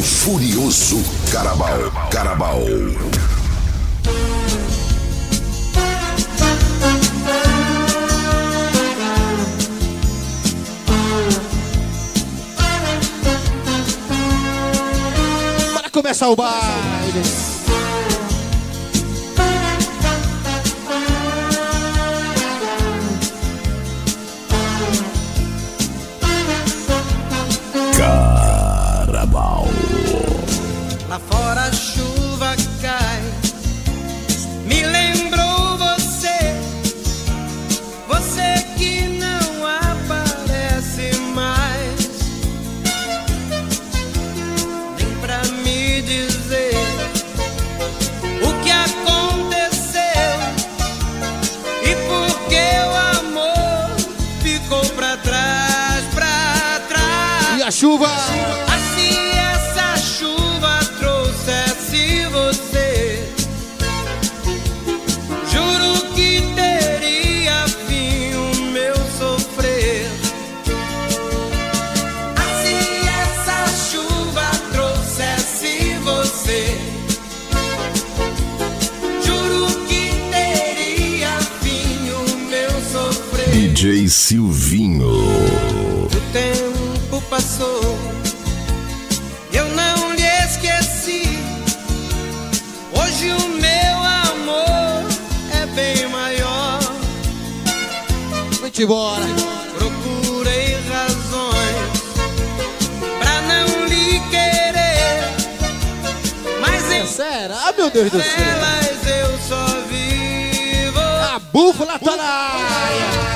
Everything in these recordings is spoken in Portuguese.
Furioso Carabao. Bora começar o baile. Carabao. Lá fora a chuva cai, me lembrou você, você que não aparece mais, nem pra me dizer o que aconteceu e por que o amor ficou pra trás, pra trás. E a chuva? DJ Silvinho. O tempo passou, eu não lhe esqueci. Hoje o meu amor é bem maior. Vamos embora. Procurei razões pra não lhe querer, mas em sério? Ah, meu Deus do céu. elas eu só vivo. A búfala tá na área.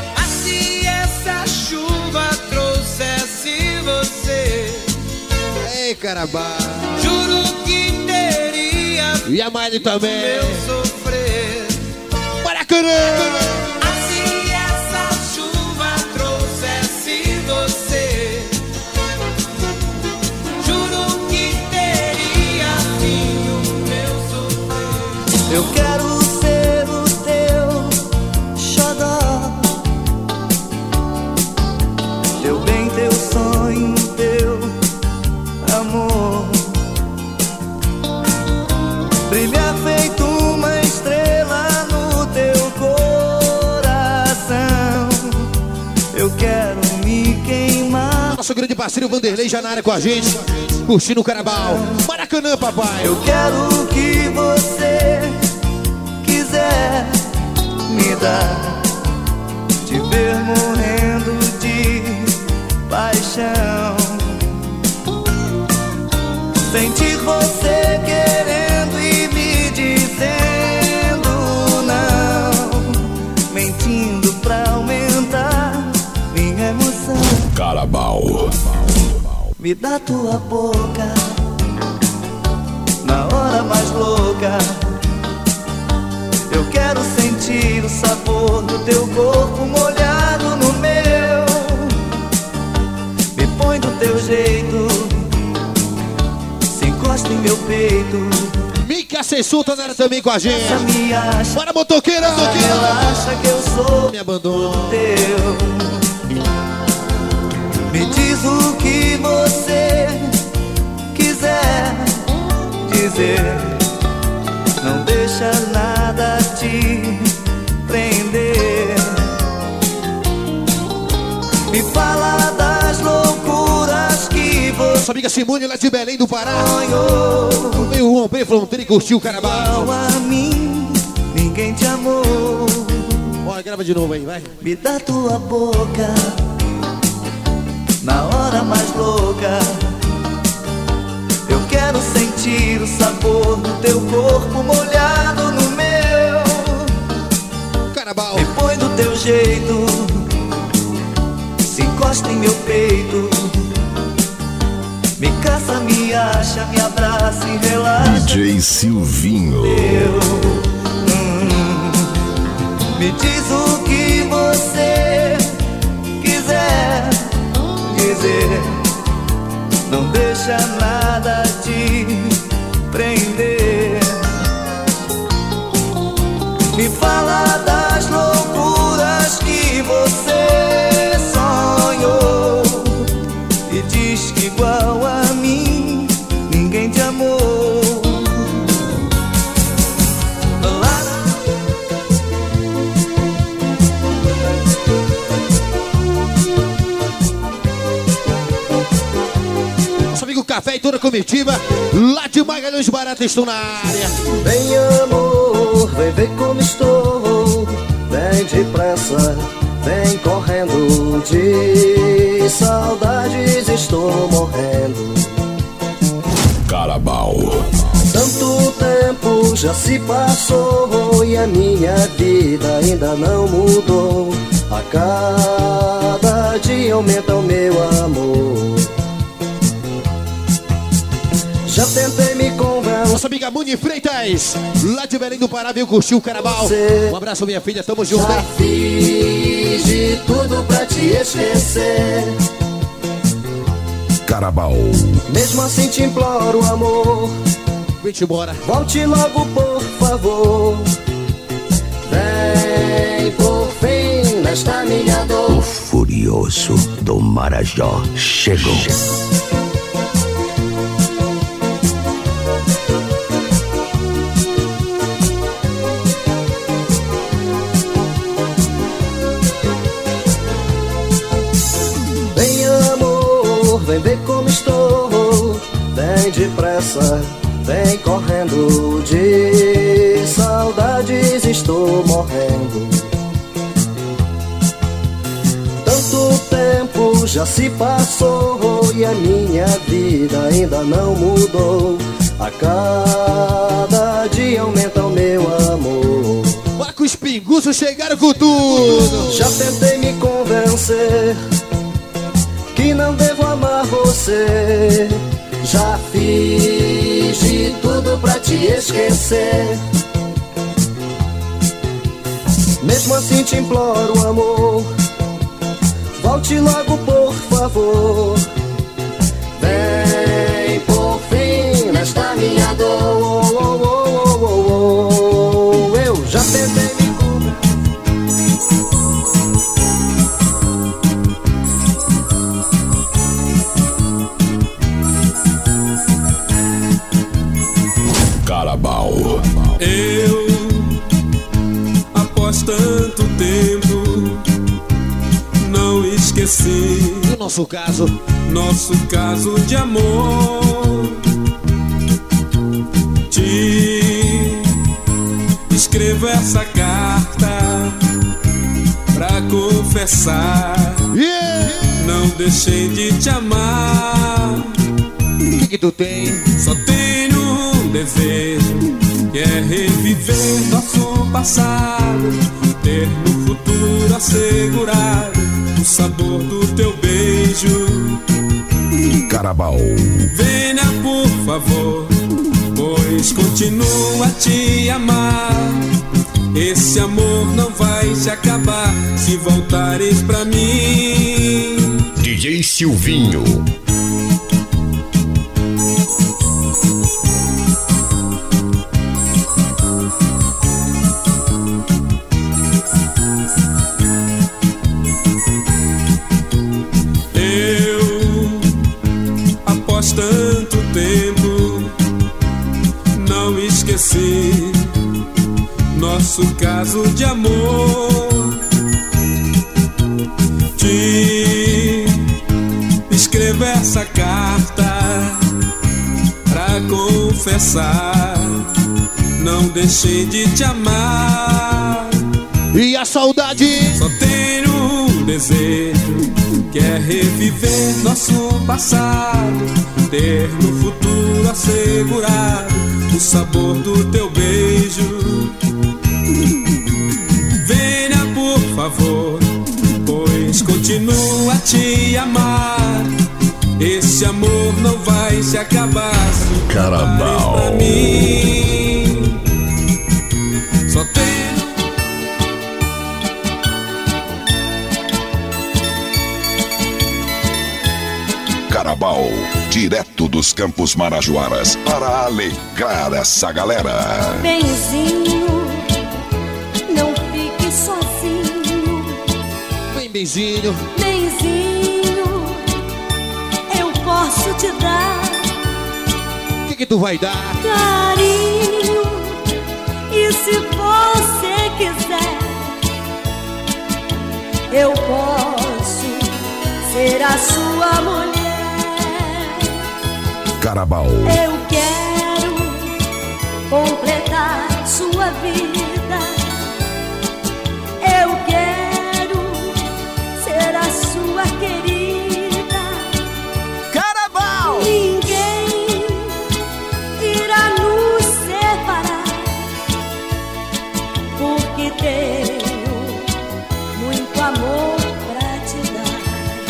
Ei, Carabao. Juro que teria e a Miley também. meu sofrer. Maracanã. Se essa chuva trouxesse você, juro que teria fim o meu sofrer. Eu quero ser o teu xodó, teu bem, teu sonho, teu amor, brilhar feito uma estrela no teu coração. Eu quero me queimar. Nosso grande parceiro Vanderlei já na área com a gente, curtindo o Carabao. Maracanã, papai. Eu quero o que você quiser me dar, te ver morrendo de paixão, sentir você querendo e me dizendo não, mentindo pra aumentar minha emoção. Carabao. Me dá tua boca na hora mais louca. Eu quero sentir o sabor do teu corpo molhado no meu. Me põe do teu jeito, encosta em meu peito. Mica Cessu tá na área também com a gente. Essa me acha, bora, motoqueira. ela acha que eu sou me abandona. teu. Me diz o que você quiser dizer, não deixa nada te prender. Me fala das loucuras que você Nossa amiga Simone lá de Belém do Pará. sonhou. Veio romper fronteira e curtiu o Carabao. Igual a mim, ninguém te amou. Bora, grava de novo aí, vai. Me dá tua boca na hora mais louca. Eu quero sentir o sabor do teu corpo molhado no meu. Carabao. Me põe do teu jeito, se encosta em meu peito. Me caça, me acha, me abraça e relaxa. DJ Silvinho. Me diz o que você quiser dizer, não deixa nada te prender. Me fala das loucuras que você sonhou e diz que igual a mim Café e toda a comitiva lá de Magalhães Barata estão na área. Vem amor, vem ver como estou. Vem depressa, vem correndo. De saudades estou morrendo. Carabao. Tanto tempo já se passou e a minha vida ainda não mudou. A cada dia aumenta o meu amor. Já tentei me convencer. Nossa amiga Muni Freitas, lá de Belém do Pará, veio curtir o Carabao. Um abraço, minha filha, tamo junto, já hein? fiz de tudo pra te esquecer. Carabao. Mesmo assim te imploro, amor. Vem-te embora. Volte logo, por favor. Vem por fim nesta minha dor. O furioso do Marajó chegou. Vem amor, vem ver como estou. Vem depressa, vem correndo. De saudades estou morrendo. Tanto tempo já se passou e a minha vida ainda não mudou. A cada dia aumenta o meu amor. Marcos Pinguço chegaram com tudo. Já tentei me convencer que não devo amar você. Já fiz de tudo pra te esquecer. Mesmo assim te imploro, amor. Volte logo, por favor. Vem por fim nesta minha dor. Eu já tentei me Carabao. Eu, após tanto tempo, não esqueci No nosso caso, nosso caso de amor. Te escrevo essa carta pra confessar. Não deixei de te amar. o que tu tem? Só tenho um desejo, que é reviver nosso passado, ter no futuro assegurado o sabor do teu beijo. Carabao. Venha, por favor, pois continuo a te amar. Esse amor não vai se acabar se voltares pra mim. DJ Silvinho. Após tanto tempo, não esqueci nosso caso de amor. Te escrevo essa carta pra confessar, não deixei de te amar. E a saudade? Só tenho um desejo, que é reviver nosso passado, ter no futuro assegurado o sabor do teu beijo. Venha, por favor, pois continuo a te amar. Esse amor não vai se acabar se Carabao. voltares pra mim. Só tenho Carabao, direto dos Campos Marajoaras, para alegrar essa galera. Benzinho, não fique sozinho. Vem, Benzinho. Benzinho, eu posso te dar O que tu vai dar? carinho. E se você quiser, eu posso ser a sua mulher. Carabao. Eu quero completar sua vida. Eu quero ser a sua querida. Carabao! Ninguém irá nos separar, porque tenho muito amor pra te dar.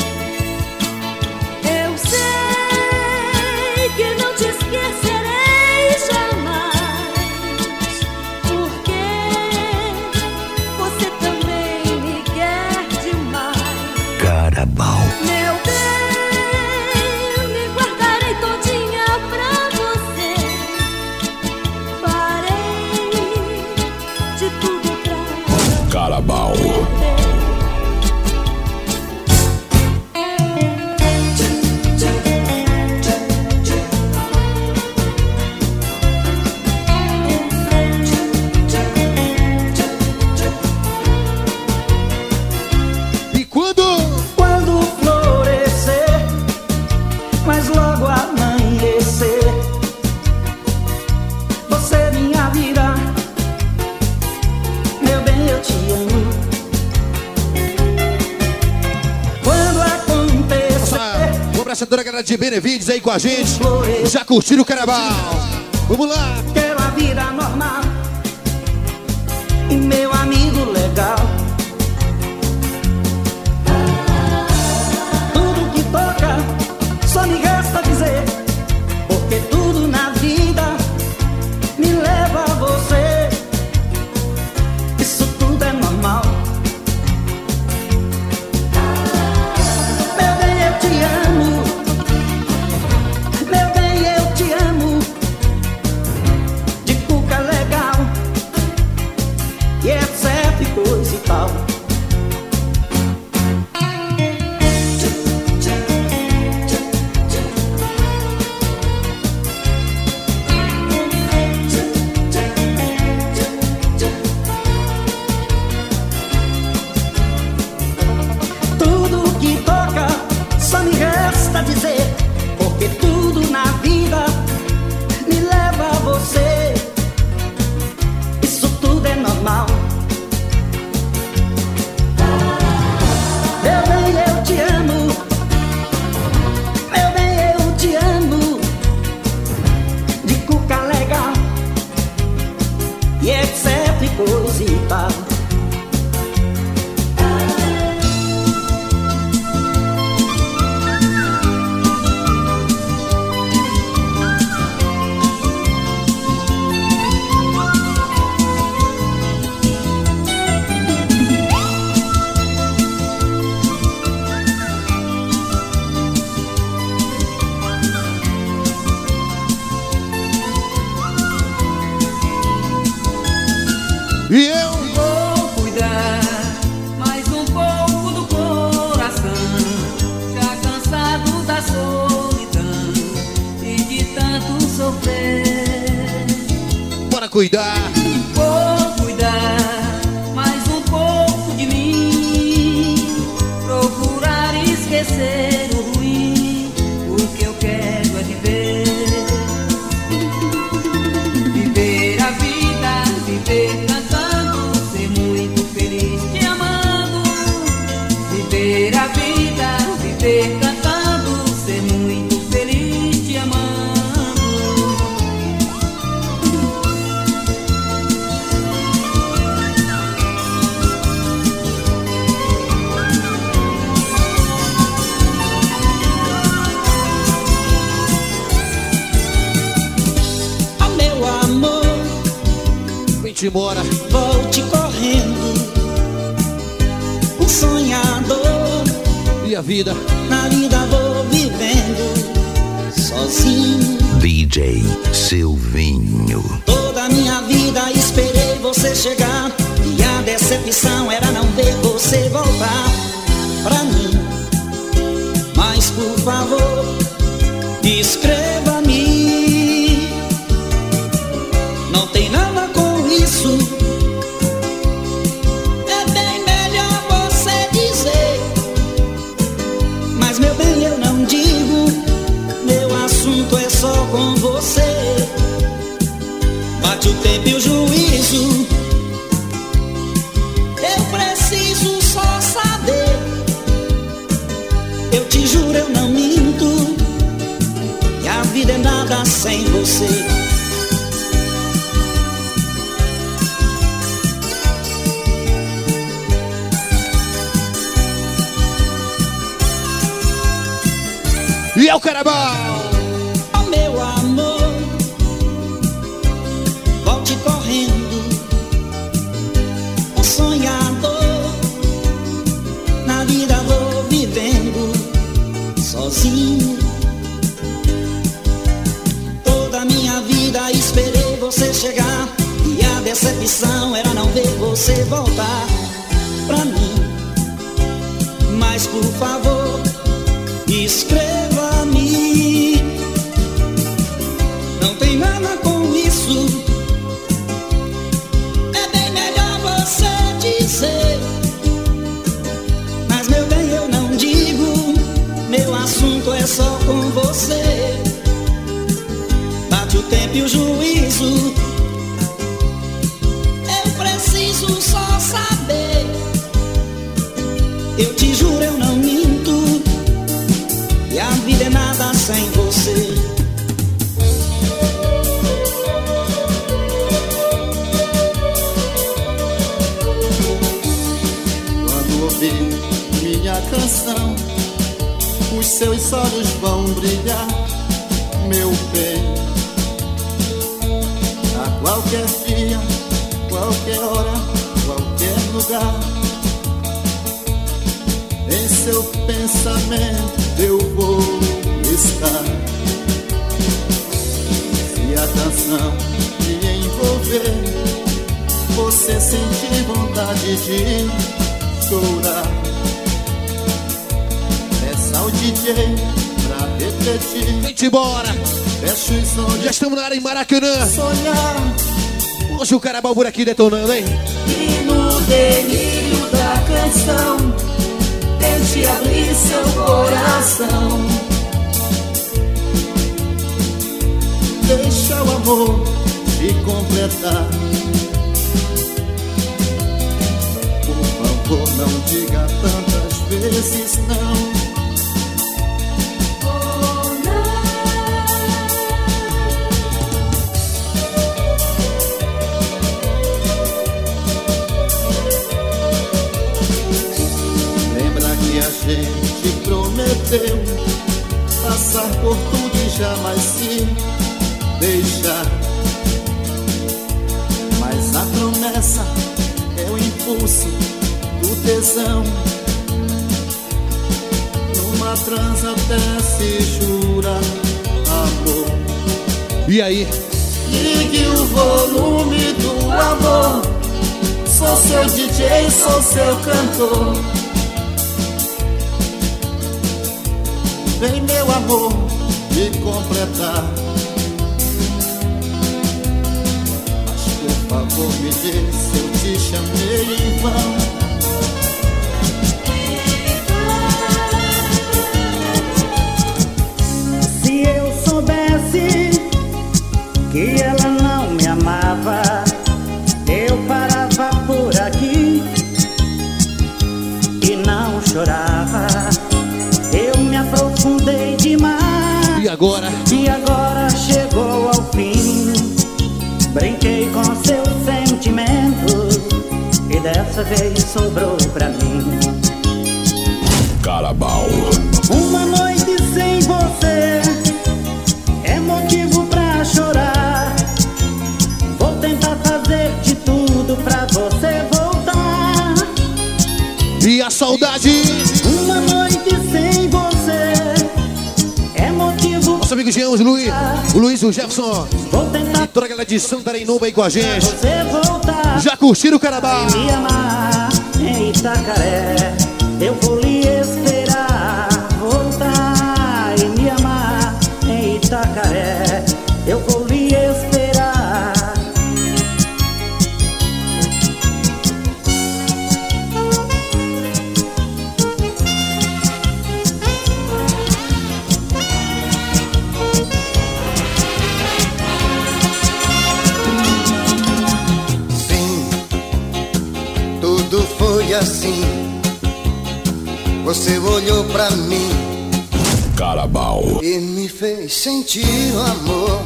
Eu sei que não te esquecerei jamais, porque você também me quer demais. Carabao. Meu bem, me guardarei todinha pra você. Farei de tudo pra Carabao. E Quando florescer, mas logo amanhecer, você é minha vida, meu bem, eu te amo. Quando acontecer, um abraço a toda a galera de Benevides aí com a gente. Já curtiram o Carabao? Vamos lá! quero a vida normal e meu amigo legal. Tudo que toca, só me resta dizer, porque tudo na vida me leva a você. Isso tudo é normal. Meu bem, eu te amo. Meu bem, eu te amo. De cuca legal e etc e coisa e tal. Tudo que toca, só me resta dizer, porque tudo na vida me leva a você. Isso tudo é normal. Meu bem, eu te amo. Meu bem, eu te amo. De cuca legal e etc e coisa e tal. E eu Vou cuidar mais um pouco do coração, já cansado da solidão e de tanto sofrer. bora cuidar. Vou cuidar mais um pouco de mim, procurar esquecer o ruim, o que eu quero é viver. Viver a vida, viver cantando, ser muito feliz te amando. Viver a vida, viver cantando, ser muito feliz te amando. Ah, meu amor, Vem-te embora. volte correndo. Um sonhador, E a vida? na vida vou vivendo sozinho. DJ Silvinho. Toda a minha vida esperei você chegar, e a decepção era não ver você voltar pra mim. Mas por favor, escreva-me. Não tem nada com isso. É bem melhor você dizer. Mas meu bem, eu não digo. Meu assunto é só com você. Bate o tempo e o juízo, eu preciso só saber. Eu te juro, eu não minto, e a vida é nada sem você. E é o Carabal! Oh, meu amor, volte correndo, um sonhador. Na vida vou vivendo sozinho. Toda a minha vida esperei você chegar, e a decepção era não ver você voltar pra mim. Mas por favor, escreva-me. Não tem nada com isso, é bem melhor você dizer. Mas meu bem, eu não digo, meu assunto é só com você. Bate o tempo e o juízo, eu preciso só saber. Eu te juro, eu não minto, e a vida é nada sem você. Quando ouvir minha canção, os seus olhos vão brilhar, meu bem. A qualquer dia, qualquer hora, qualquer lugar, em seu pensamento eu vou estar. Se a canção me envolver, você sentir vontade de chorar, peça ao DJ pra repetir. Vem-te embora! Fecha os olhos, Já estamos na área em Maracanã. sonhar. Hoje o Carabal por aqui detonando, hein? E no delírio da canção, tente abrir seu coração. Deixa o amor te completar. Por favor, não diga tantas vezes não. Lembra que a gente prometeu passar por tudo e jamais se deixar. Mas a promessa é o impulso do tesão. Numa transa até se jura amor. E aí? Ligue o volume do amor. Sou seu DJ, sou seu cantor. Vem, meu amor, me completar. Mas por favor me diz se eu te chamei em vão. Se eu soubesse que ela não me amava, eu parava por aqui e não chorava. Eu me aprofundei demais. E agora? E agora chegou ao fim. Brinquei com seus sentimentos e dessa vez sobrou pra mim. Carabal. Uma noite sem você é motivo pra chorar. Vou tentar fazer de tudo pra você voltar. E a saudade? Uma noite sem você é motivo. Nosso amigo Jean, o Luiz, o Jefferson Vou tentar e toda a galera de Santarém Nova aí com a gente. você voltar. Já curtiram o Carabal? E me amar em Itacaré. Eu vou lhe esperar voltar e me amar em Itacaré. Eu vou lhe esperar. foi assim. Você olhou pra mim, Carabao, e me fez sentir o amor.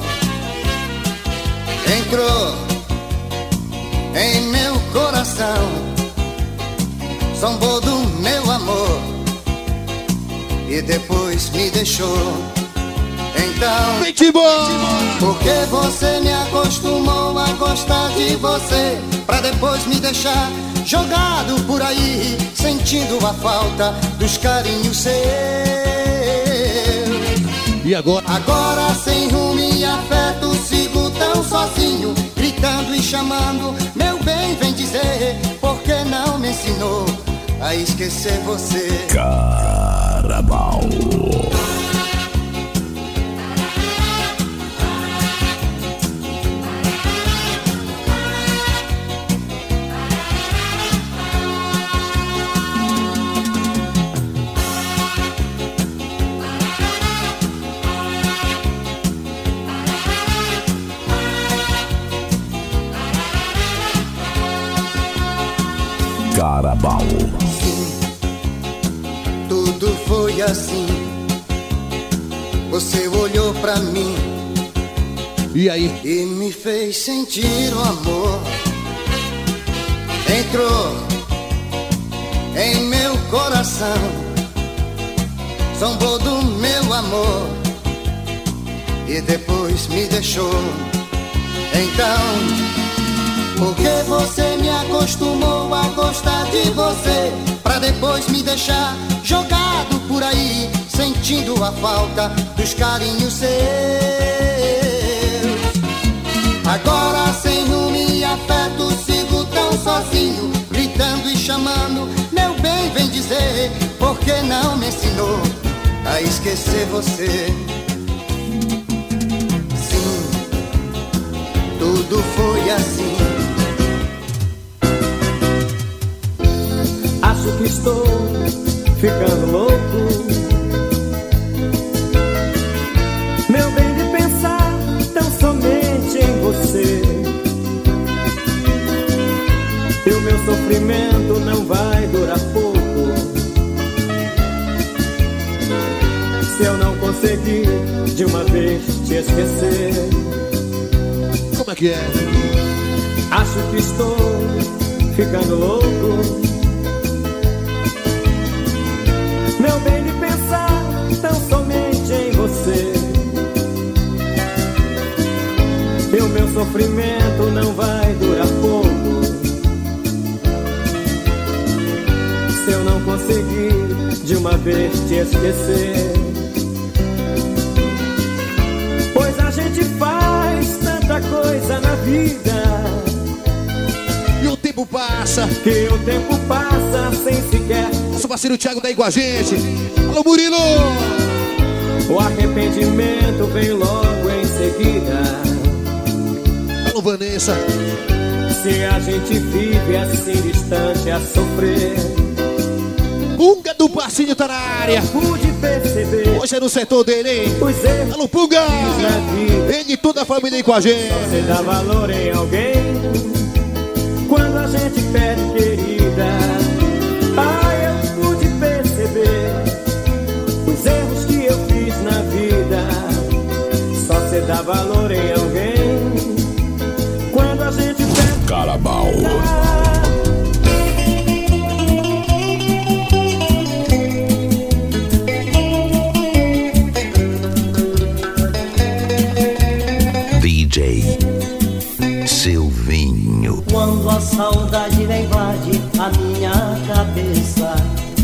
Entrou em meu coração, zombou do meu amor e depois me deixou. Então, porque você me acostumou a gostar de você, pra depois me deixar jogado por aí, sentindo a falta dos carinhos seus. E agora? Agora sem rumo e afeto, sigo tão sozinho, gritando e chamando. Meu bem, vem dizer, por que não me ensinou a esquecer você? Carabao. Carabao. Sim, tudo foi assim. Você olhou pra mim, e aí? E me fez sentir o amor. Entrou em meu coração, zombou do meu amor e depois me deixou. Então, porque você me acostumou a gostar de você, pra depois me deixar jogado por aí, sentindo a falta dos carinhos seus. Agora sem rumo e afeto, sigo tão sozinho, gritando e chamando. Meu bem, vem dizer, por que não me ensinou a esquecer você? Sim, tudo foi assim. Acho que estou ficando louco, meu bem, de pensar tão somente em você. E o meu sofrimento não vai durar pouco, se eu não conseguir de uma vez te esquecer. Como é que é? Acho que estou ficando louco, meu bem, de pensar tão somente em você. E o meu sofrimento não vai durar pouco, se eu não conseguir de uma vez te esquecer. Pois a gente faz tanta coisa na vida, e o tempo passa, que o tempo passa sem sequer. Nosso parceiro Thiago tá aí com a gente. Alô, Murilo! O arrependimento vem logo em seguida. Alô, Vanessa! Se a gente vive assim distante a sofrer. Punga do Passinho tá na área. Pude perceber. Hoje é no setor dele, hein? Os erros. Alô, Punga! Na vida. Ele e toda a família aí com a gente. Você dá valor em alguém quando a gente perde, querida. Eu pude perceber os erros que eu fiz na vida. Só você dá valor em alguém quando a gente perde. Carabao. DJ Silvinho. Quando a saudade invade a minha cabeça,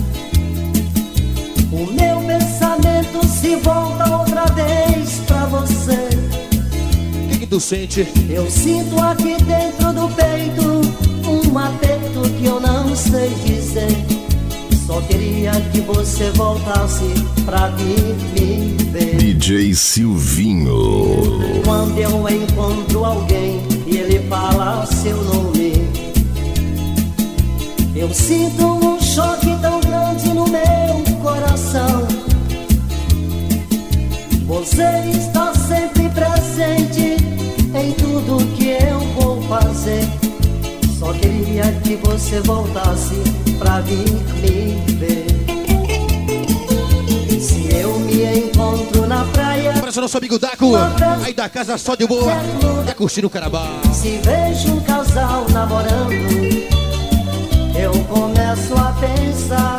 o meu pensamento se volta outra vez pra você. O que tu sente? Eu sinto aqui dentro do peito um aperto que eu não sei dizer. Só queria que você voltasse pra vir me ver. DJ Silvinho. Quando eu encontro alguém e ele fala seu nome, eu sinto um choque tão grande no meu coração. Você está sempre presente em tudo que eu vou fazer. Só queria que você voltasse nosso amigo Daco, aí da casa só de boa, tá curtindo o Carnaval. Se vejo um casal namorando, eu começo a pensar.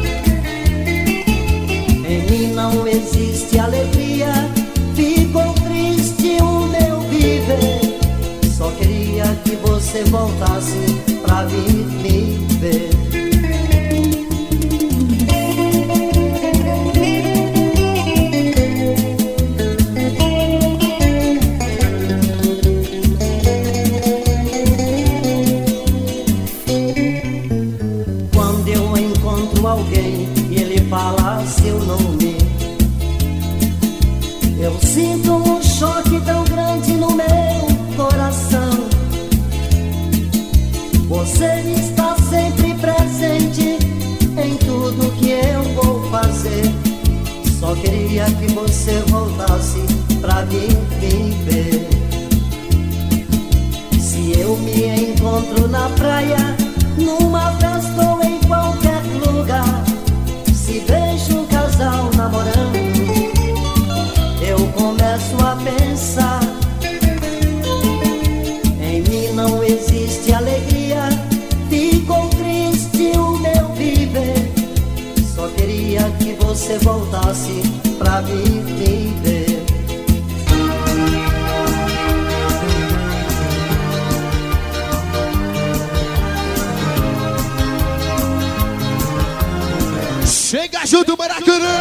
Em mim não existe alegria, ficou triste o meu viver. Só queria que você voltasse pra vir me ver. Quando eu encontro alguém e ele fala seu nome, eu sinto um choque tão grande no meu coração. Você está sempre presente em tudo que eu vou fazer. Só queria que você voltasse pra vir me ver. Se eu me encontro na praia, numa festa ou em qualquer lugar, se vejo um casal namorando, eu começo a pensar. Em mim não existe alegria, ficou triste o meu viver. Só queria que você voltasse pra vir me ver. Chega junto, Maracanã!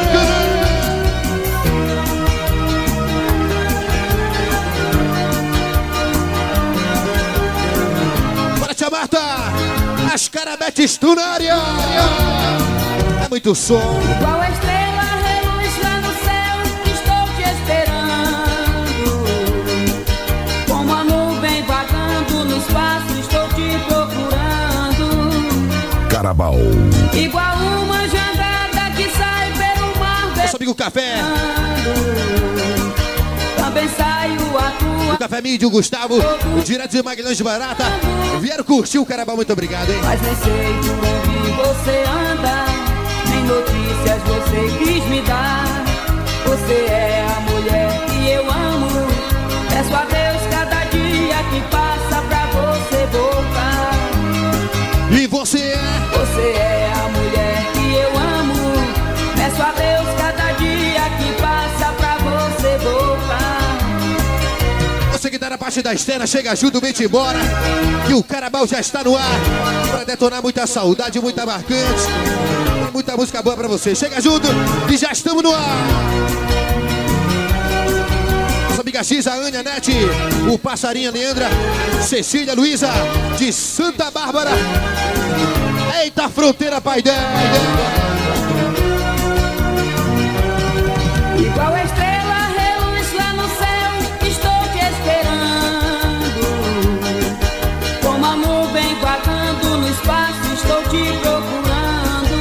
Bora, tia Marta! As carabetes estão na área! É muito som! Qual a estrela reluz lá no céu, estou te esperando. Como a nuvem vagando no espaço, estou te procurando. Carnaval. Igual uma jangada que sai pelo mar. Nosso amigo Café. Também saio a tua. O Café Mídio, o Gustavo, direto de Magalhães de Barata. Vieram curtir o Carnaval, muito obrigado, hein? Mas nem sei por onde você anda, nem notícias você quis me dar. Você é a mulher que eu amo. Peço a Deus cada dia que passa pra você voltar. E você é? Você é a mulher que eu amo. Peço a Deus cada dia que passa pra você voltar. Você que tá na parte da externa, chega junto, vem-te embora, que o Carnaval já está no ar pra detonar muita saudade, muita marcante, muita música boa pra você. Chega junto e já estamos no ar. Nossa amiga X, a Ania, Nete, o Passarinha, Leandra, Cecília, Luísa, de Santa Bárbara. Eita, fronteira, pai dela. Igual a estrela reluz lá no céu, estou te esperando. Como a nuvem vagando no espaço, estou te procurando.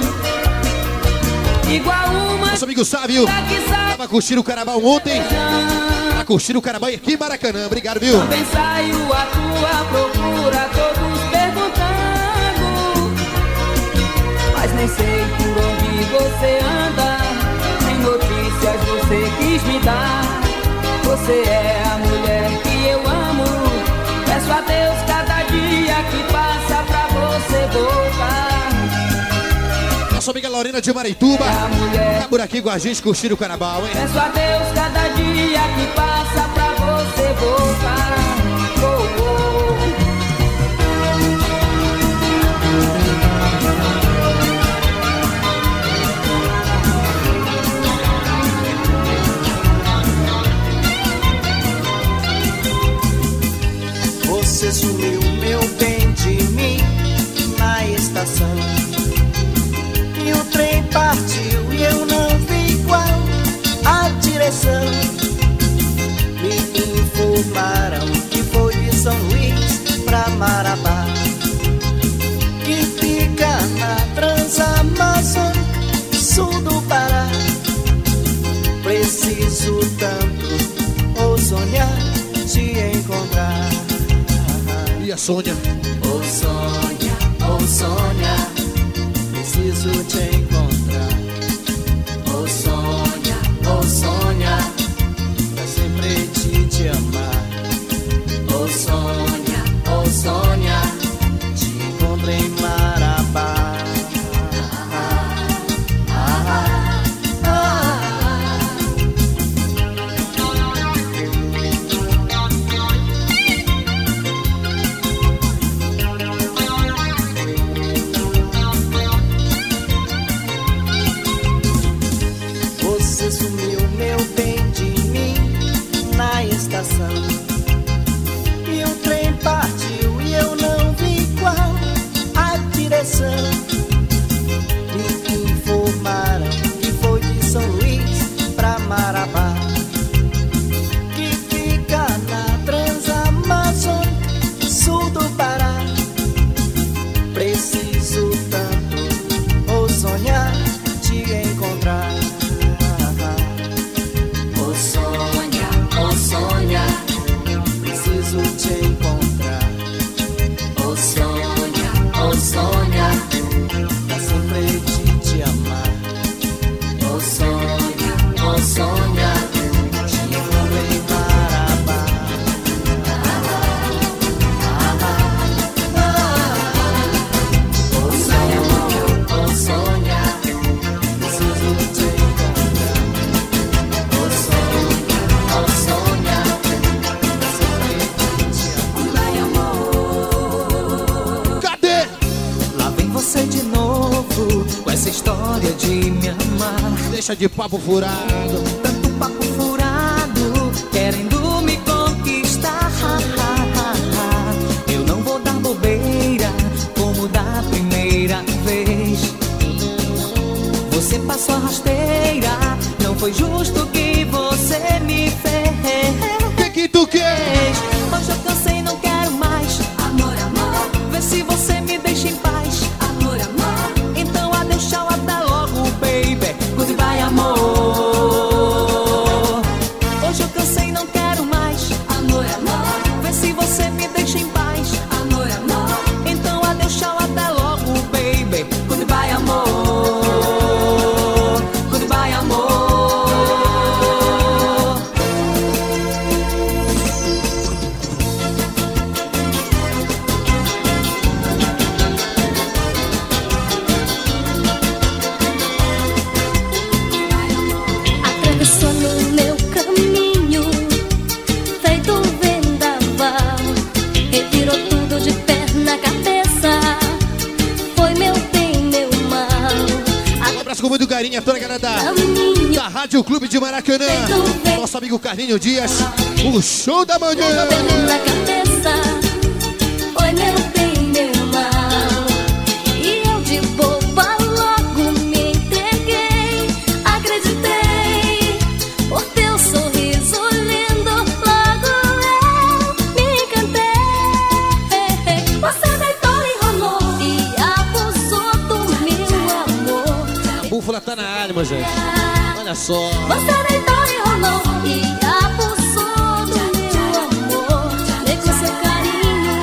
Igual uma. Nosso amigo Sávio tava curtindo o Carnaval ontem. Tá curtindo o Carnaval aqui em Maracanã. Obrigado, viu? Também saio a tua procura, todos perguntando. Mas nem sei por onde você anda, nem notícias você quis me dar. Você é a mulher que eu amo. Peço a Deus cada dia que passa pra você voltar. Nossa amiga Lorena de Marituba tá por aqui com a gente curtindo o Carnaval, hein? Peço a Deus cada dia que passa pra você voltar. Oh, oh. Você sumiu, meu bem, de mim na estação. E o trem partiu e eu não vi qual a direção. Me informaram que foi de São Luís pra Marabá, que fica na Transamazônica, sul do Pará. Preciso tanto ou sonhar te encontrar. E a Sônia? Oh Sônia, preciso te encontrar. Oh Sônia, Deixa de papo furado. Tanto papo furado, querendo me conquistar. Eu não vou dar bobeira como da primeira vez. Você passou a rasteira, não foi justo o que você me fez. Que tu quer? Hoje eu cansei, não quero mais. Amor, amor, vê se você me deixa em paz. Amor, amor, então adeus, tchau, até logo, baby. Goodbye, amor. Hoje eu cansei, não quero mais. Amor, amor, vê se você me deixa em paz. Amor, amor, então adeus, tchau, até logo, baby. Goodbye, amor. Goodbye, amor. Atravessou no meu caminho, feito um vendaval, revirou tudo de pé na cabeça. Foi meu bem, meu mal. Um abraço com muito carinho a toda a galera da Rádio Clube de Maracanã. Nosso amigo Carlinho Dias, o show da manhã. Na cabeça, foi meu bem, meu mal. E eu de boba logo me entreguei. Acreditei, por teu sorriso lindo, logo eu me encantei. Você deitou e rolou e abusou do meu amor. A búfala tá na área, meu gente. Olha só. Você deitou e rolou e abusou do meu amor. Nem com seu carinho.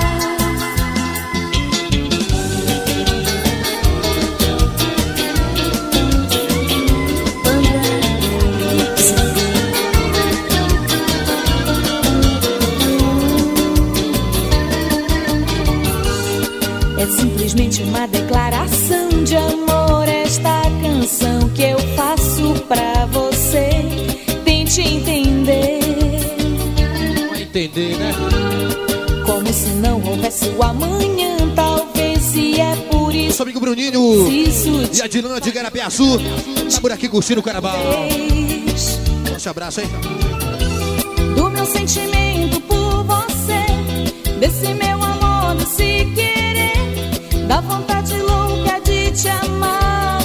É simplesmente uma declaração de amor, esta canção que eu faço pra você. Tente entender. Vai entender, né? Como se não houvesse o amanhã, talvez, se é por isso. Nosso amigo Bruninho e a Dilana de Garapiaçu tá por aqui curtindo o Carnaval. Forte abraço, hein? Do meu sentimento por você, desse meu amor, desse querer, da vontade louca de te amar.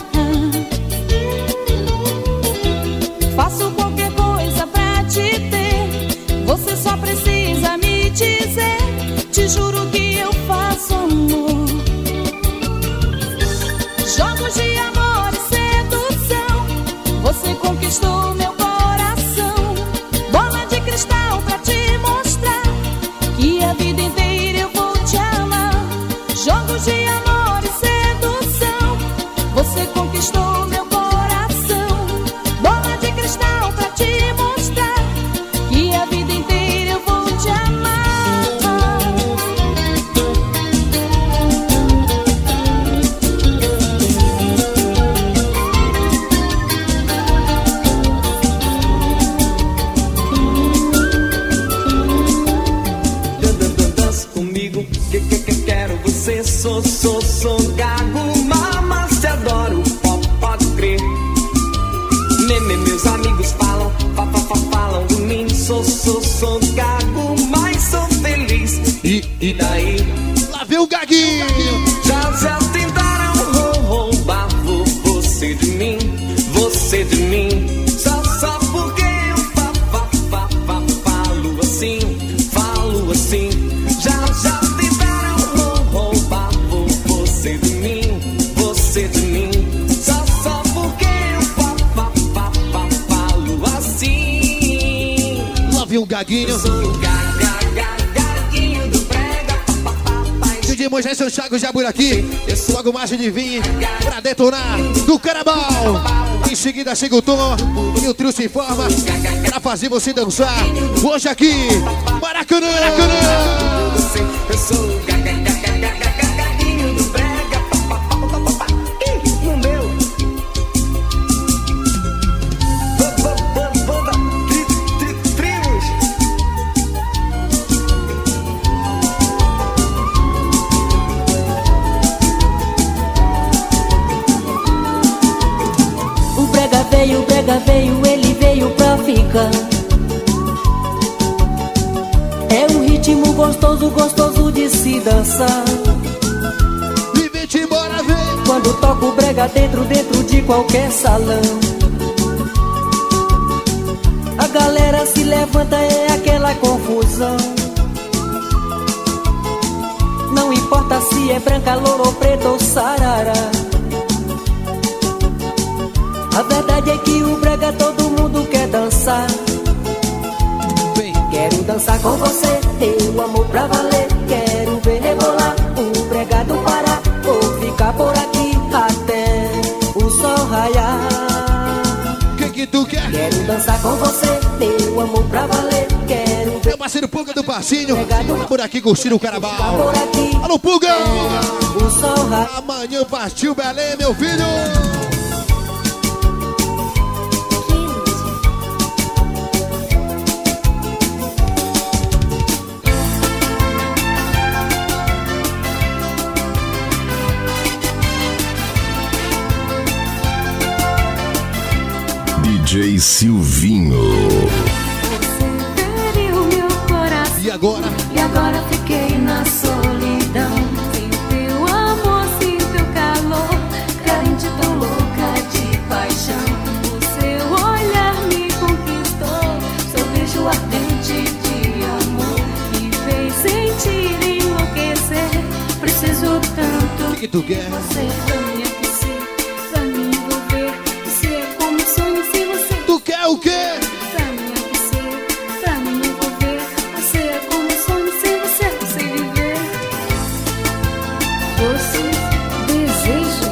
Faço qualquer coisa pra te ter. Você só precisa me dizer. Te juro que eu faço amor. Jogos de amor e sedução, você conquistou meu coração. Bola de cristal pra te mostrar que a vida inteira eu vou te amar. Jogos de amor e sedução, você conquistou meu coração. Bola de cristal pra te mostrar que a vida inteira eu vou te amar. Dança comigo, que quero você. Sou gago, mama, te adoro, pode crer. Meus amigos falam, falam de mim. Sou gago, mas sou feliz. E daí? Lá vem o gaguinho. Já tentaram roubar você de mim. Você de mim. Só porque eu falo assim. Falo assim. Já tentaram roubar você de mim. Você de mim. Só porque eu falo assim. Lá vem o gaguinho. Eu sou o gaguinho do brega. DJ Moisés Santiago já por aqui. Logo mais de vir pra detonar do Carnaval. Em seguida chega o Tom e o trio se forma pra fazer você dançar. Hoje aqui, Maracanã. Eu sou o gaguinho do brega. Não deu. Trimos. O brega ele veio pra ficar. É um ritmo gostoso, gostoso de se dançar. E vem-te embora, vem. Quando toco brega dentro de qualquer salão, a galera se levanta, é aquela confusão. Não importa se é branca, loura ou preta ou sarará. A verdade é que o brega todo mundo quer dançar. Vem. Quero dançar com você, teu amor pra valer. Quero ver rebolar o brega do Pará. Vou ficar por aqui até o sol raiar. Que tu quer? Quero dançar com você, teu amor pra valer. Quero ver meu parceiro Pulga do Passinho, por aqui curtindo o Carnaval. Alô, Pulga! O sol raiar. Amanhã partiu Belém, meu filho. DJ Silvinho. Você feriu meu coração. E agora? E agora fiquei na solidão. Sem teu amor, sem teu calor. Carente, tão louca de paixão. O seu olhar me conquistou. Seu beijo ardente de amor me fez sentir enlouquecer. Preciso tanto que tu quer? Você pra me aquecer, pra me envolver. Você é como um sonho sem você. Tu quer o quê? Pra me aquecer, pra me envolver. Você é como um sonho sem você, não sei viver. Você deseja.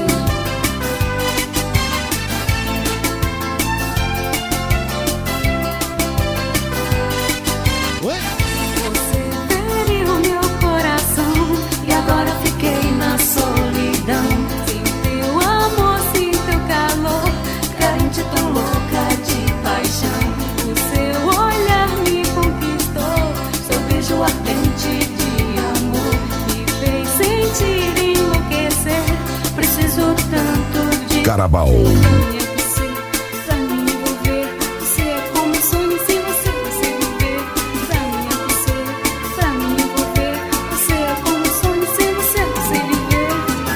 Ué? Você feriu meu coração e agora fiquei na solidão. Sem teu amor, sem teu calor, carente, tão louca de paixão. O seu olhar me conquistou, seu beijo ardente de amor me fez sentir enlouquecer. Preciso tanto de Carnaval. pra me envolver. Você é como um sonho sem você, não sei viver. Pra me aquecer, pra me envolver. Você é como um sonho sem você, não sei viver.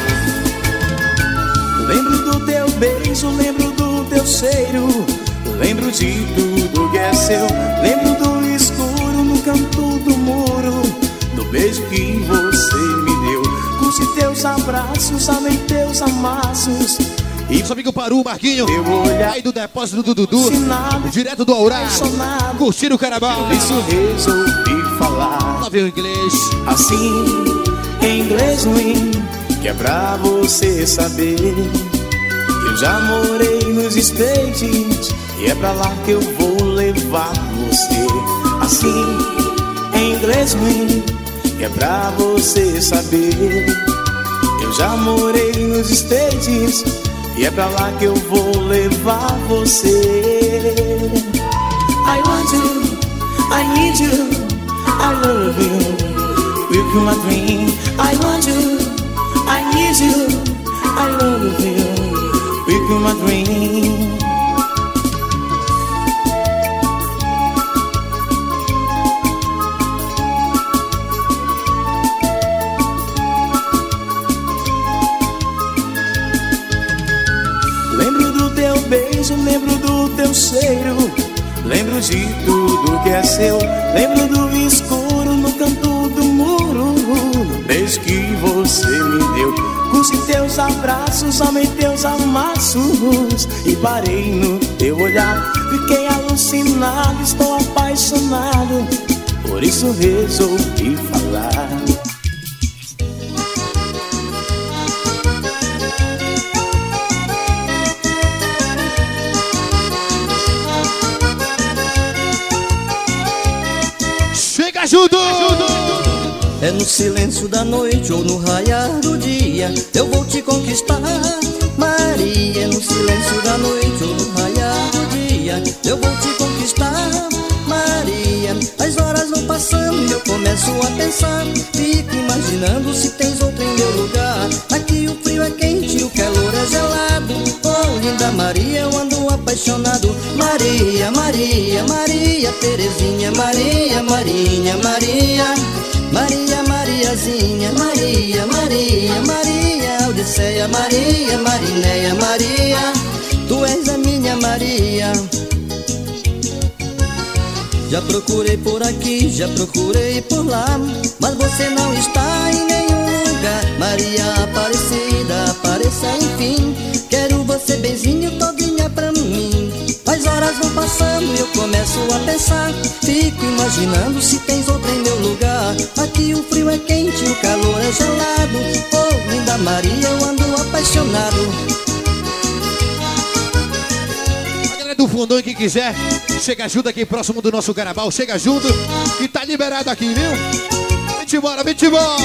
Lembro do teu beijo, lembro do teu cheiro. Lembro de tudo que é seu. Lembro do escuro no canto do muro, do beijo que você me deu. Curti teus abraços, amei teus amassos. E Nosso amigo Paru, Marquinho, eu olhar aí do depósito do Dudu, Alucinado, direto do Aurá, apaixonado, curtindo o Carnaval. por isso resolvi falar Lá vem o inglês. assim, em inglês ruim, que é pra você saber. Eu já morei nos States e é pra lá que eu vou levar você. Assim, em inglês ruim, que é pra você saber. Eu já morei nos States e é pra lá que eu vou levar você. I want you, I need you, I love you, you're my dream. I want you, I need you, I love you, you're my dream. Lembro do teu beijo, lembro do teu cheiro. Lembro de tudo que é seu. Lembro do escuro no canto do muro, do beijo que você me deu. Curti teus abraços, amei teus amassos e parei no teu olhar. Fiquei alucinado, estou apaixonado, por isso resolvi falar. Chega junto! É no silêncio da noite ou no raiar do dia eu vou te conquistar, Maria. É no silêncio da noite ou no raiar do dia eu vou te conquistar, Maria. As horas vão passando e eu começo a pensar, fico imaginando se tens outra em meu lugar. Aqui o frio é quente e o calor é gelado. Oh, linda Maria, eu ando apaixonado apaixonado. Maria, Maria, Maria, Terezinha, Maria, Marinha, Maria, Maria, Mariazinha, Maria, Maria, Maria, Odisseia, Maria, Marinéia, Maria, tu és a minha Maria. Já procurei por aqui, já procurei por lá, mas você não está em nenhum lugar. Maria Aparecida, apareça enfim, quero você benzinho todinha pra mim. As horas vão passando e eu começo a pensar, fico imaginando se tens outra em meu lugar. Aqui o frio é quente, o calor é gelado, oh linda Maria, eu ando apaixonado. Do fundão, quem quiser, chega junto aqui próximo do nosso carnaval, chega junto que tá liberado aqui, viu? Vem-te embora, vem-te embora.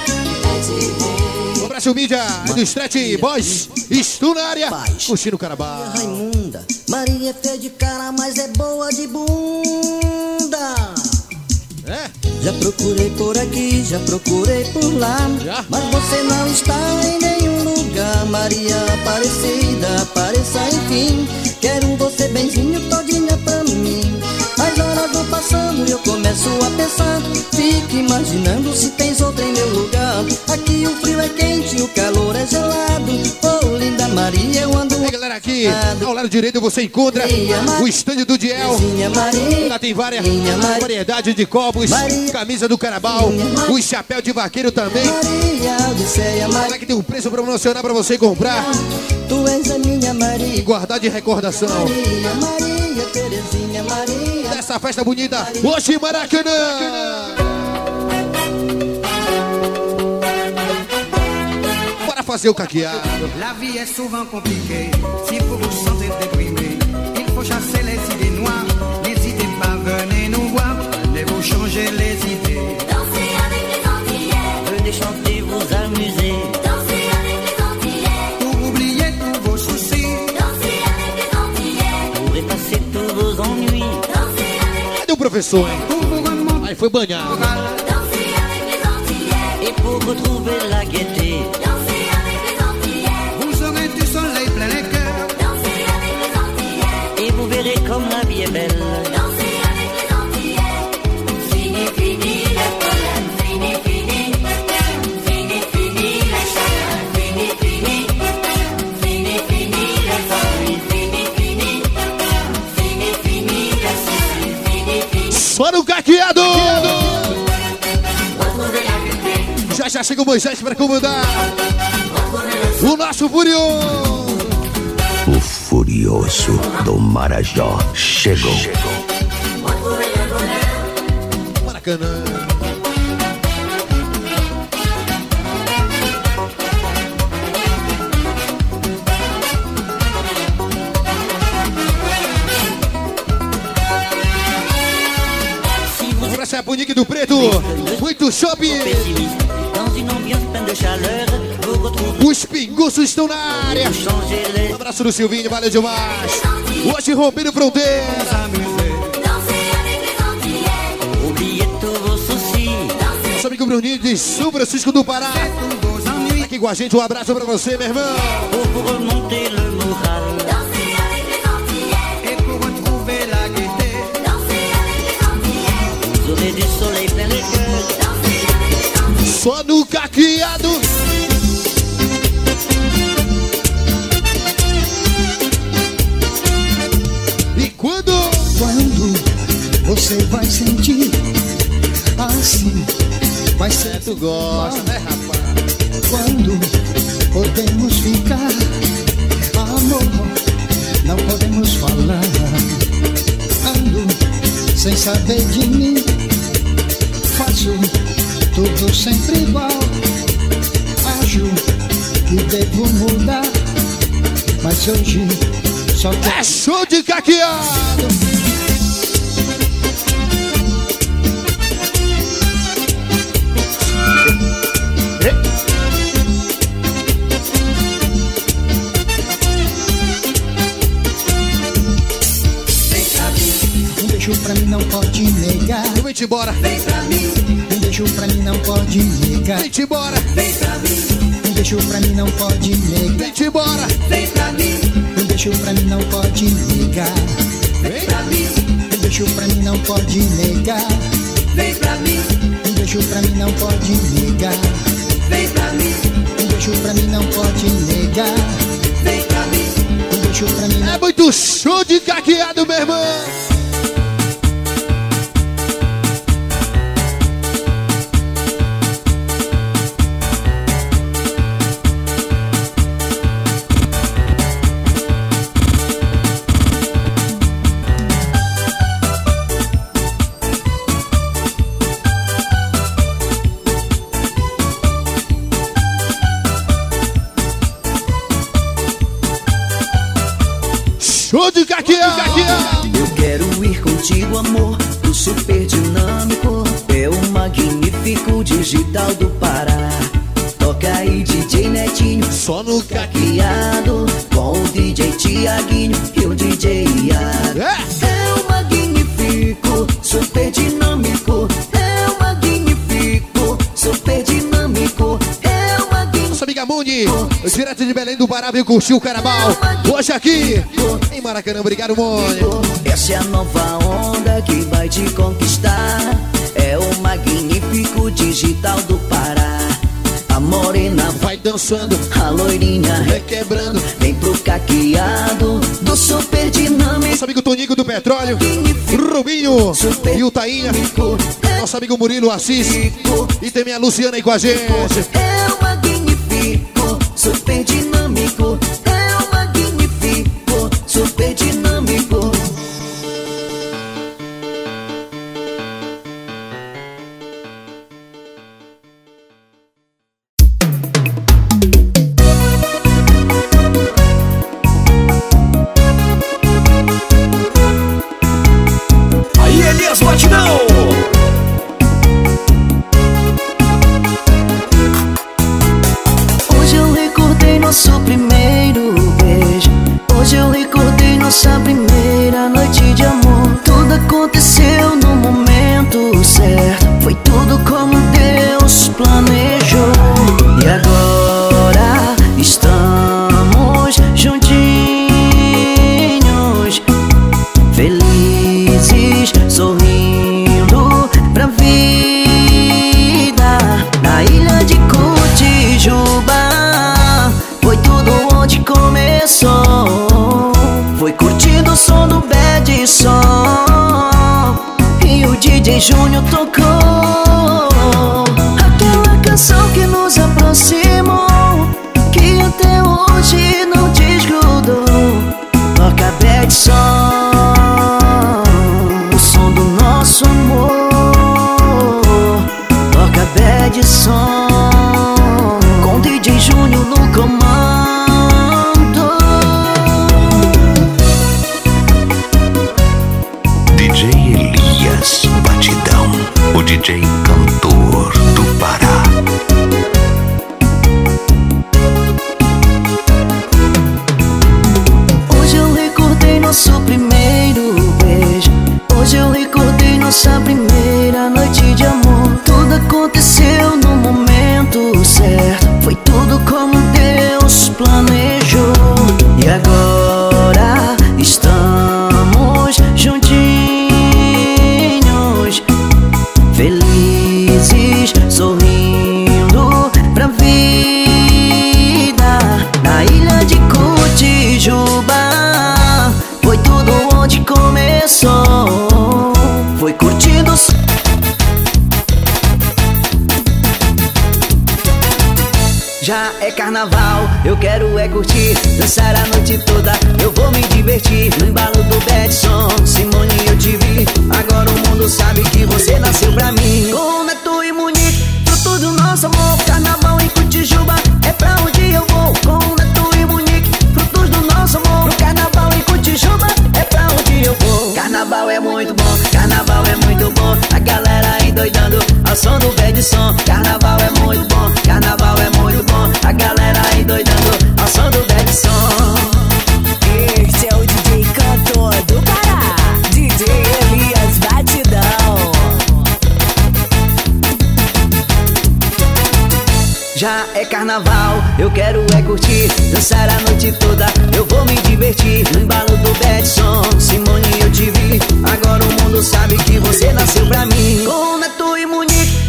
O Brasil Mídia do Stretch Boys, estou na área, curtindo o carnaval. Raimunda, Maria é feia de cara, mas é boa de bunda. É? Já procurei por aqui, já procurei por lá, mas você não está em nenhum lugar. Maria Aparecida, apareça enfim, quero você benzinho todinha pra mim. As horas vão passando e eu começo a pensar, fico imaginando se tens outra em meu lugar. Aqui o frio é quente, o calor é gelado, oh linda Maria, eu ando... E galera, aqui ao lado direito você encontra o estande do Diel. Lá tem várias variedades de copos, camisa do carnaval, o chapéu de vaqueiro também. Olha que tem um preço promocional pra você comprar. Tu és a minha Maria, e guardar de recordação. Maria, Maria, Terezinha, Maria, dessa festa bonita, hoje Maracanã. Bora fazer o caqueado. La vie est souvent compliquée, si vous vous sentez déprimé, il faut chasser les idées noires. N'hésitez pas, venez nous voir, venez vous changer les idées. Dansez avec les Antillais, venez chanter, vous amuser. Dansez avec les Antillais, pour oublier tous vos soucis. Dansez avec les Antillais, pour effacer tous vos ennuis. Dansez avec les... Cadê o professor, hein? Aí foi banhado. Dansez avec les Antillais, et pour retrouver la gaieté. Dansez avec les Antillais, vous aurez du soleil plein les cœurs. Dansez avec les Antillais, et vous verrez comme la vie est belle. Dansez avec les Antillais. Fini, fini les problèmes, fini, fini. Fini, fini les chagrins, fini, fini. Fini, fini les ennuis, fini, fini. Fini, fini les soucis, fini, fini. Só no caqueado! Retrouvez la gaieté, Já já chega o Moisés para comandar o nosso Furioso. O Furioso do Marajó chegou. retrouvez le bonheur. Maracanã. Essa é a Bonique do Preto, muito shopping. Dans une ambiance pleine de chaleur, vous retrouvez. Os pinguços estão na área. Um abraço do Silvinho, valeu demais. Hoje rompendo fronteira. Dansez avec les Antillais, Oubliez tous vos soucis. Nosso amigo Bruninho de São Francisco do Pará. Tá aqui com a gente, um abraço pra você, meu irmão. Pour vous remonter le moral. Dansez avec les Antillais, Et pour retrouver la gaieté, Dansez avec les Antillais, Vous aurez du soleil plein les cœurs. Dansez avec les Antillais. Só no caqueado. E quando você vai sentir assim, vai ser tu gosta, né, rapaz? quando podemos ficar, amor, não podemos falar. Ando sem saber de mim, faço tudo sempre igual. Acho que devo mudar, mas hoje só quero... É show de caqueado. Um beijo pra mim não pode negar. Vem-te embora. vem pra mim, Um beijo pra mim não pode negar. Vem-te embora. vem pra mim, Um beijo pra mim não pode negar. Vem-te embora. vem pra mim, Um beijo deixou pra mim, não pode negar. Vem pra mim. Quem deixou pra mim, não pode negar. Vem pra mim. Quem deixou pra mim, não pode negar. Vem pra mim. Quem deixou pra mim, não pode negar. Vem pra mim. Quem deixou pra mim, não... É muito show de caqueado, meu irmão. Show de caqueado. Eu quero ir contigo, amor, do super dinâmico. É o magnífico digital do Pará. Toca aí, DJ Netinho, só no caqueado, com o DJ Tiaguinho e o DJ Iago. É o magnífico, super dinâmico. É o magnífico, super dinâmico. É o magnífico. Nossa amiga Muni, direto de Belém do Pará, veio curtir o carnaval. Hoje aqui em Maracanã, obrigado, Muni. Essa é a nova onda que vai te conquistar. É o magnífico digital do Pará. A morena vai dançando, a loirinha requebrando. Vem pro caqueado do super dinâmico. Nosso amigo Tonico do Petróleo, Rubinho e o Tainha. Nosso amigo Murilo Assis. E também a Luciana aí com a gente. É o magnífico, super dinâmico. É o magnífico, super dinâmico. Aí, Elias Batidão! Hoje eu recordei nosso primeiro beijo. Hoje eu recordei nossa primeira noite de amor. Tudo aconteceu no momento certo. Foi tudo como Deus planejou. E agora estamos juntinhos, felizes, sorrindo pra vida. Na ilha de Cotijuba foi tudo onde começou. Foi curtindo o som do Bad Som e o DJ Júnior tocou aquela canção que nos aproximou, que até hoje não desgrudou. Toca Bad Som, o som do nosso amor. Toca Bad Som, com DJ Júnior no comando. DJ Elias Batidão, o DJ cantor do Pará. Hoje eu recordei nosso primeiro beijo. Hoje eu recordei nossa primeira noite de amor. Tudo aconteceu no momento certo. Foi tudo como Deus planejou. E agora estamos juntinhos, felizes, sorrindo pra vida. Na ilha de Cotijuba foi tudo onde começou. Foi curtindo. Já é carnaval, eu quero é curtir, dançar a noite toda, eu vou me divertir. No embalo do Bad Som, Simone eu te vi. Agora o mundo sabe que você nasceu pra mim. Com Neto e Munique, fruto do nosso amor. Carnaval em Cotijuba, é pra onde eu vou. Com Neto e Munique, frutos do nosso amor. No carnaval em Cotijuba, é pra onde eu vou. Carnaval é muito bom, carnaval é muito bom. A galera endoidando ao som do Bad Som. Carnaval é muito bom, carnaval é muito bom. A galera endoidando ao som do Bad Som. Este é o DJ cantor do Pará, DJ Elias Batidão. Já é carnaval, eu quero é curtir, dançar a noite toda, eu vou me divertir. No embalo do Betson, Simone eu te vi, agora o mundo sabe que você nasceu pra mim. Com Neto e Munique.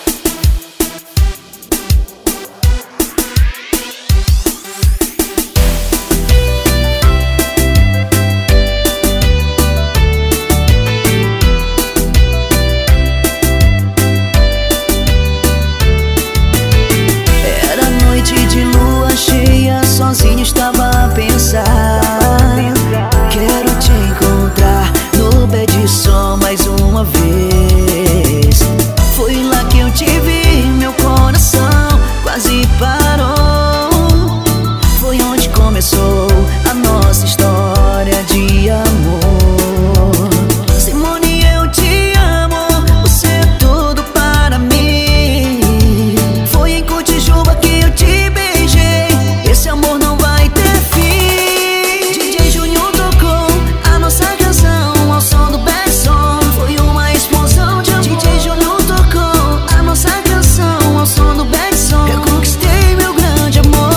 Sozinho estava a pensar, quero te encontrar no Betson mais uma vez. Foi lá que eu te vi, meu coração quase parou. Foi onde começou a nossa história de amor. Simone, eu te amo, você é tudo para mim. Foi em Cotijuba que eu te beijei, esse amor não vai ter fim. DJ Júnior tocou a nossa canção ao som do Betson. Foi uma explosão de amor. DJ Júnior tocou a nossa canção ao som do Betson. Eu conquistei meu grande amor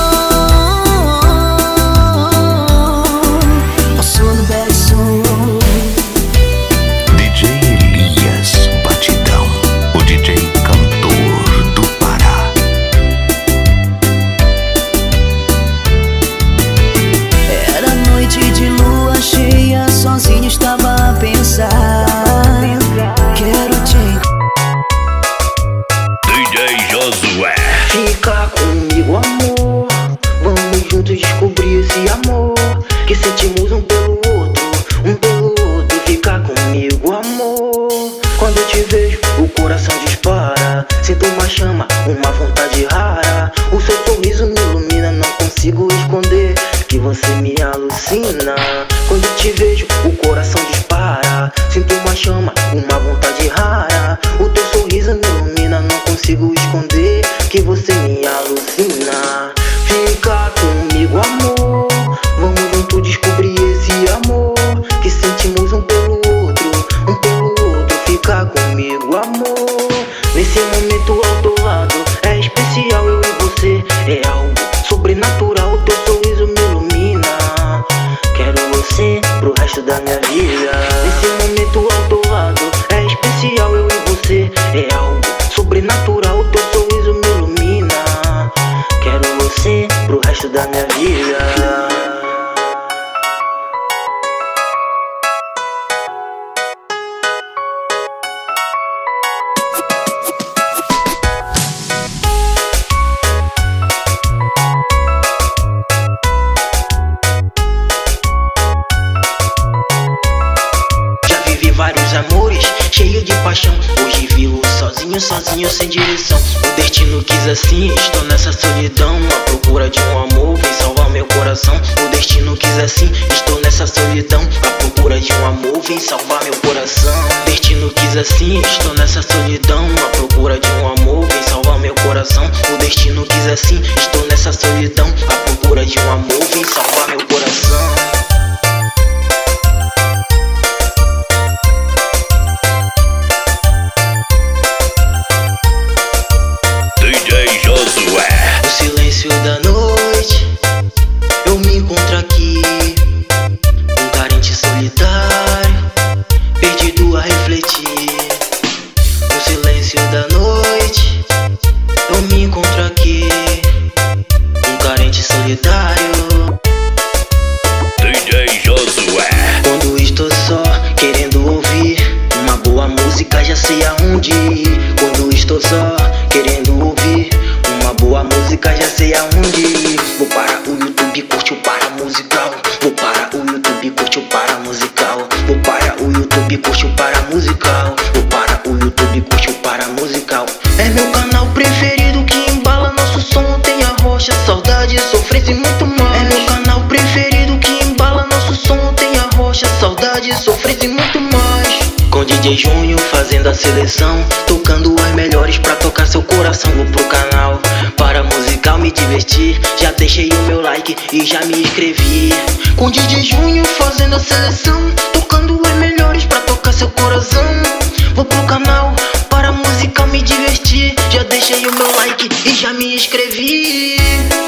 ao som do Betson. DJ Elias Batidão, o DJ cantor do Pará. Era noite de lua cheia, sozinho estava a pensar, quero te DJ Josué. Fica comigo, amor, vamos juntos descobrir esse amor que sentimos um pelo outro, um pelo outro. Fica comigo, amor, quando eu te vejo o coração dispara. Sinto uma chama, uma vontade rara. O seu sorriso me ilumina, não consigo esconder que você me alucina. Quando eu te vejo o coração dispara. Sinto uma chama, uma vontade rara. O teu sorriso me ilumina, não consigo esconder que você me alucina. Fica comigo, amor, vamos junto descobrir esse amor que sentimos um pelo outro, um pelo outro. Fica comigo, amor, nesse momento ao teu lado é especial, eu e você é algo sobrenatural. O teu sorriso me ilumina, quero você pro resto da minha vida. Nesse momento ao teu lado é especial, eu e você é algo sobrenatural. O teu sorriso me ilumina, quero você pro resto da minha vida. Vários amores, cheio de paixão. Hoje vivo sozinho, sozinho, sem direção. O destino quis assim, estou nessa solidão. À procura de um amor, vem salvar meu coração. O destino quis assim, estou nessa solidão. À procura de um amor, vem salvar meu coração. O destino quis assim, estou nessa solidão. À procura de um amor, vem salvar meu coração. O destino quis assim, estou nessa solidão. À procura de um amor, vem salvar meu coração. No silêncio da noite eu me encontro aqui, um carente solitário, perdido a refletir. No silêncio da noite eu me encontro aqui, um carente solitário. DJ Josué. Quando estou só, querendo ouvir uma boa música, já sei aonde ir. Quando estou só, querendo ouvir uma boa música, já sei aonde ir. Vou para o YouTube, curte o para musical. Vou para o YouTube, curte o para musical. Vou para o YouTube, curte o para musical. Vou para o YouTube, curte o para musical. É meu canal preferido que embala nosso som. Tem a rocha, saudade, sofrência e muito mais. É meu canal preferido que embala nosso som. Tem a rocha, saudade, sofrência e muito mais. Com DJ Júnior fazendo a seleção, tocando as melhores pra tocar seu coração. Vou pro canal para musical me divertir. Já deixei o meu like e já me inscrevi. Com DJ Júnior fazendo a seleção, tocando as melhores pra tocar seu coração. Vou pro canal para musical me divertir. Já deixei o meu like e já já me inscrevi.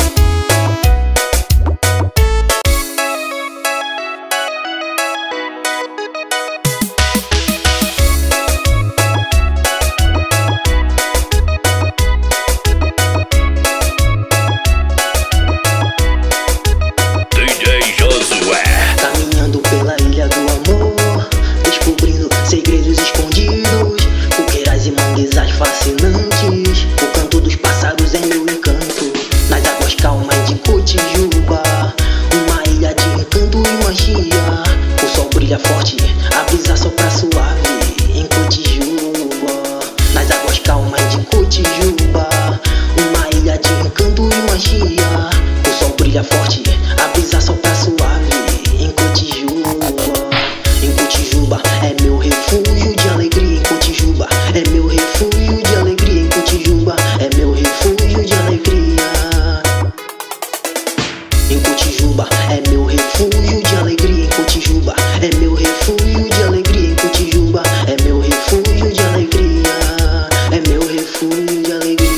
Caminhando pela ilha do amor, descobrindo segredos escondidos, coqueiras e manguezais fascinantes. O canto dos pássaros é meu encanto, nas águas calmas de Cotijuba, uma ilha de encanto e magia. O sol brilha forte, a brisa sopra suave em Cotijuba, nas águas calmas de Cotijuba, uma ilha de encanto e magia. O sol brilha forte, a brisa sopra suave em Cotijuba. Em Cotijuba é meu refúgio de alegria. Em Cotijuba é meu refúgio de alegria. Em Cotijuba é meu refúgio de alegria. Em Cotijuba é meu refúgio de alegria. Em Cotijuba é meu refúgio de alegria. Em Cotijuba é meu refúgio de alegria. É meu refúgio de alegria.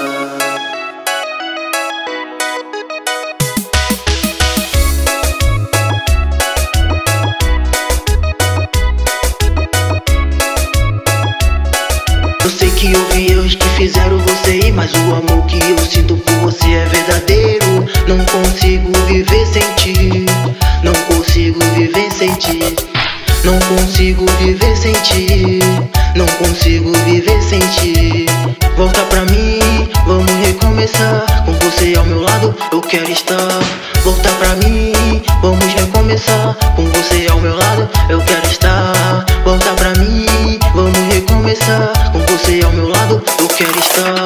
Eu sei que houve erros que fizeram você ir, mas o amor que eu sinto por você é verdadeiro. Não consigo viver sem ti, não consigo viver sem ti, não consigo viver sem ti, não consigo viver sem ti. Volta pra mim, vamos recomeçar. Com você ao meu lado eu quero estar. Volta pra mim, vamos recomeçar. Com você ao meu lado eu quero estar. Volta pra mim, vamos recomeçar. Com você ao meu lado eu quero estar.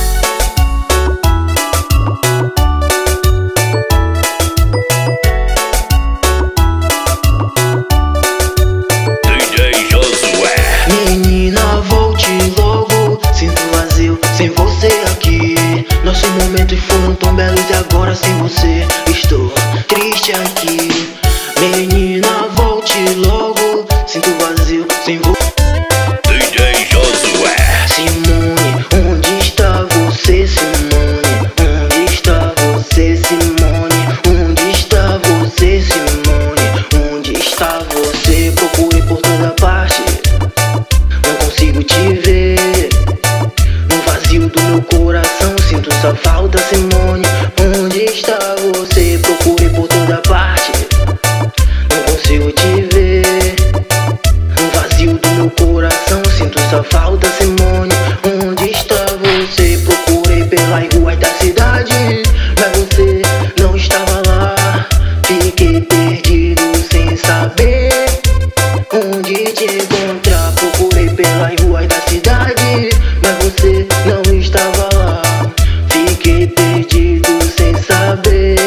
Menina, volte logo, sinto vazio sem você aqui. Nossos momentos foram tão belos e agora sem você estou triste aqui. Menina, volte logo, sinto vazio sem você. DJ Josué. Simone, onde está você, Simone? Onde está você, Simone? Onde está você, Simone? Onde está você? Procurei por toda parte, não consigo te ver. No vazio do meu coração sinto sua falta, Simone. Onde está você? Procurei por toda parte, não consigo te ver. No vazio do meu coração sinto sua falta, Simone. Onde está você? Procurei pelas ruas da cidade, mas você não estava lá. Fiquei perdido sem saber onde te encontrar. Procurei pelas ruas da cidade, mas você não estava lá. Fiquei perdido sem saber.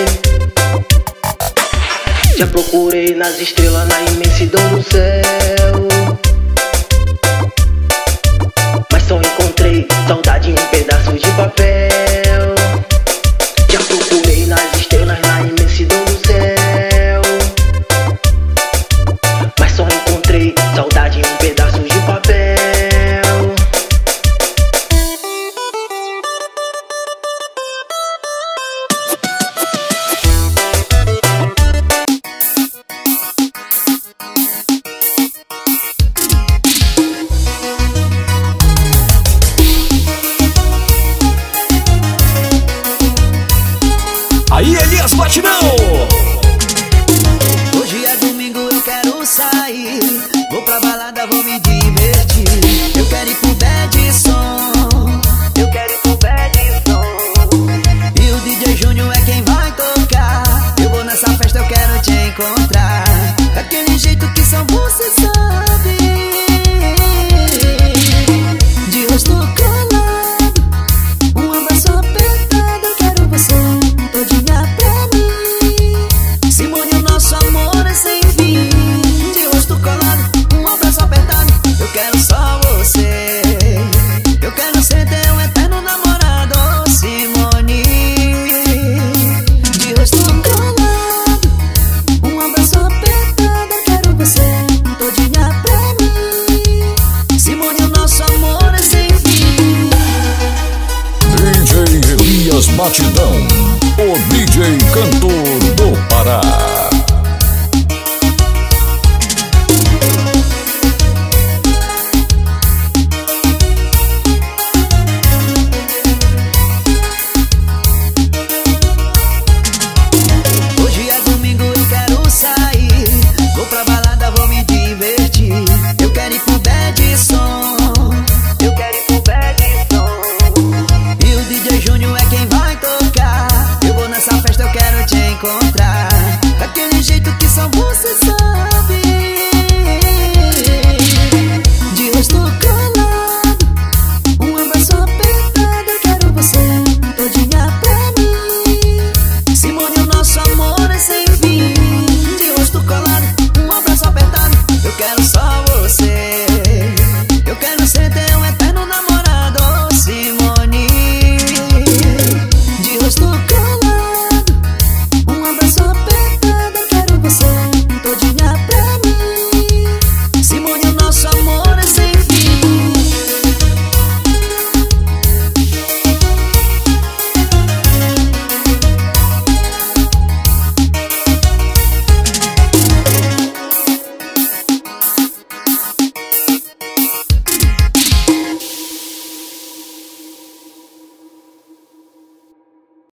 Já procurei nas estrelas, na imensidão do céu, mas só encontrei saudade em um pedaço de papel. Já procurei nas estrelas, na imensidão do céu, mas só encontrei saudade em um pedaço de papel. Aí, Elias Batidão! Hoje é domingo, eu quero sair. Vou pra balada, vou me divertir. Eu quero ir pro bad som, eu quero ir pro bad som. E o DJ Júnior é quem vai tocar. Eu vou nessa festa, eu quero te encontrar. Daquele jeito que só você sabe. De rosto colado, um abraço apertado. Eu quero você todinha pra mim. Simone, o nosso amor é sem fim. De rosto colado, um abraço apertado. Batidão, o DJ Cantor